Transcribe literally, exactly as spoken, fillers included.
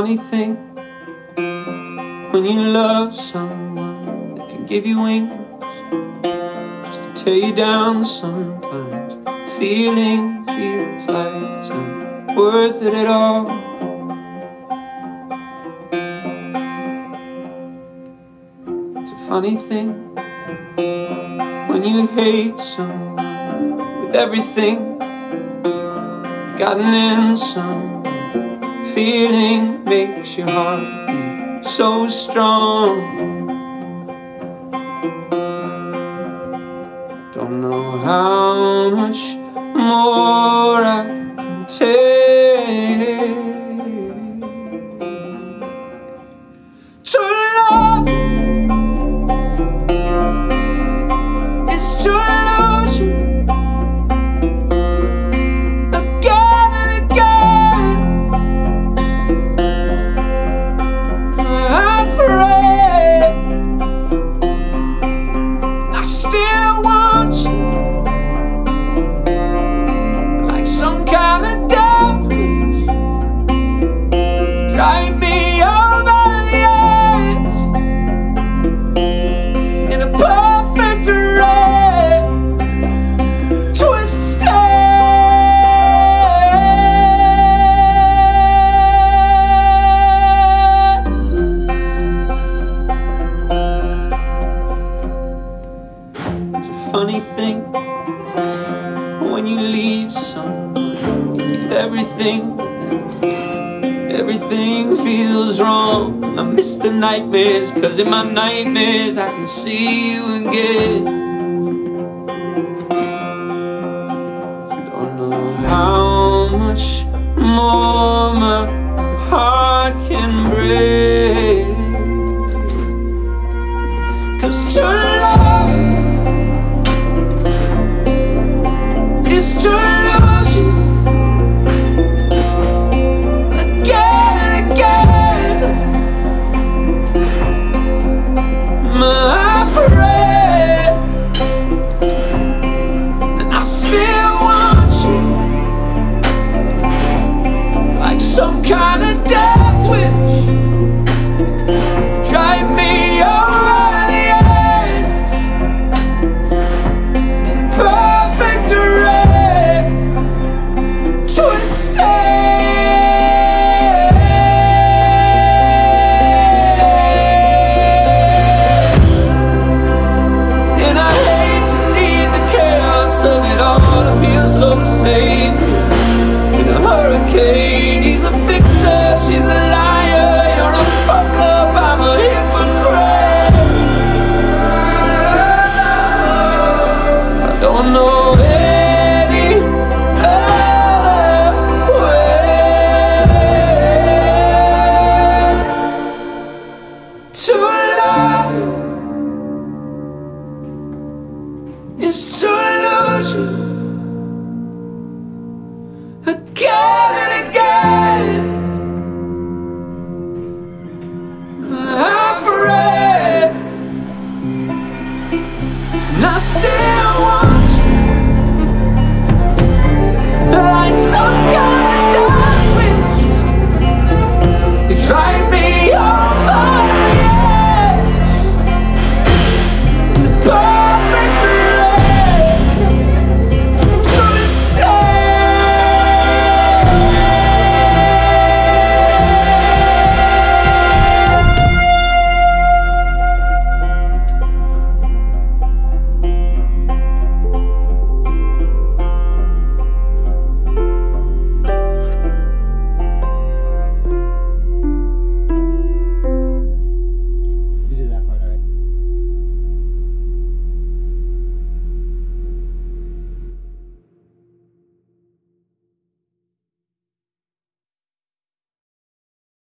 funny thing when you love someone that can give you wings just to tear you down. Sometimes feeling feels like it's not worth it at all. It's a funny thing when you hate someone with everything you've gotten in someone. Feeling makes your heart beat so strong. Don't know how much more I can take to love is to lose you again and again. I'm afraid I still want you like some kind of death wish. Drive me over the edge in a perfect red twisted. It's a funny thing when you leave someone, you leave everything with them. Everything feels wrong. I miss the nightmares, cause in my nightmares I can see you again. Don't know how much more my heart can break, cause to